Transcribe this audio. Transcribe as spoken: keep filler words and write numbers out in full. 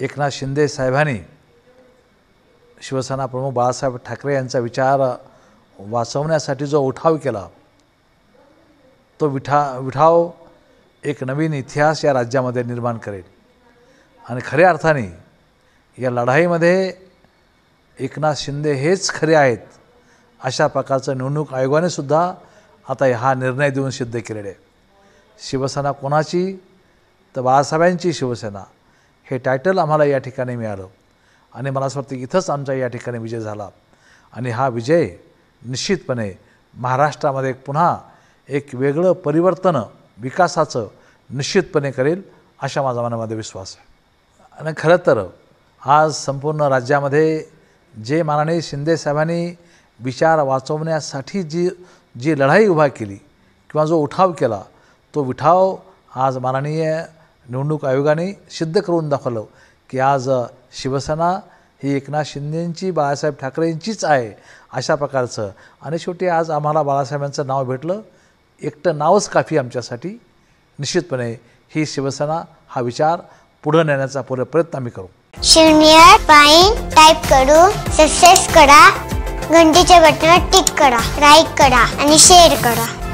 एकनाथ शिंदे साहेबांनी शिवसेना प्रमुख बाळासाहेब ठाकरे यांचा विचार वाचवण्यासाठी जो उठाव केला तो विठा विठाव एक नवीन इतिहास या राज्यामध्ये निर्माण करेल आणि खऱ्या अर्थाने या लढाईमध्ये एकनाथ शिंदे हेच खरे आहेत अशा प्रकारचं निवडणूक आयोगाने सुद्धा आता हा निर्णय देऊन सिद्ध केलेले आहे। शिवसेना कोणाची तर बाळासाहेबांची शिवसेना हे टायटल आम्हाला या ठिकाणी मिळालं आणि मला असं वाटतं इथंच आमचा या ठिकाणी विजय झाला आणि हा विजय निश्चितपणे महाराष्ट्रामध्ये पुन्हा एक वेगळं परिवर्तन विकासाचं निश्चितपणे करेल अशा माझा मनामध्ये विश्वास आहे। आणि खरं तर आज संपूर्ण राज्यामध्ये जे माननीय शिंदे साहेबांनी विचार वाचवण्यासाठी जी जी लढाई उभा केली किंवा जो उठाव केला तो विठाव आज माननीय निवडणूक आयोगाने सिद्ध करून दाखवलं की आज शिवसेना ही एकनाथ शिंदेंची बाळासाहेब ठाकरेंचीच आहे अशा प्रकारचं। आणि शेवटी आज आम्हाला बाळासाहेबांचं नाव भेटलं, एकटं नावच काफी आमच्यासाठी। निश्चितपणे ही शिवसेना हा विचार पुढे नेण्याचा पूर्ण प्रयत्न आम्ही करू। शून्य पाईन टाईप करू सक्सेस करा, घंटीच्या बटनावर टिक करा, लाईक करा आणि शेअर करा।